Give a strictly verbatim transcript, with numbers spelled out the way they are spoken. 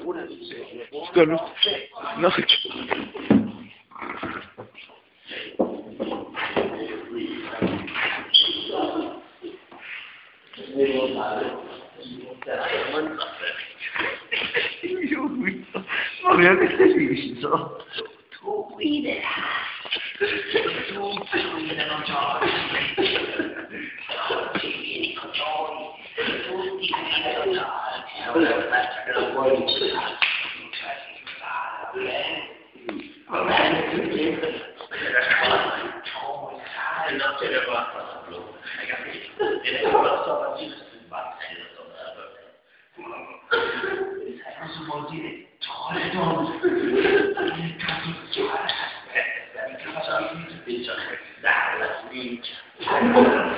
Scusa, no. No. Io guido, ma mi avete visto? Tu guiderai. Tu guida non giochi. Oggi vieni con noi. Tutti guidano giochi. Allora, aspetta che non puoi guidare. Va bene? Non ce ne va a hai capito? E la sua bambina si sbatte e sai cosa vuol dire? Giore donne! Il caso giore! Aspetta, il caso di dai, la smincia!